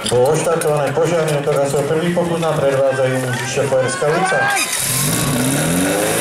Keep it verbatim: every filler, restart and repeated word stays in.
Bolo oštartované požiarne, ktorá svoj prvý pokus na predvádzajú Šefuerská ulica.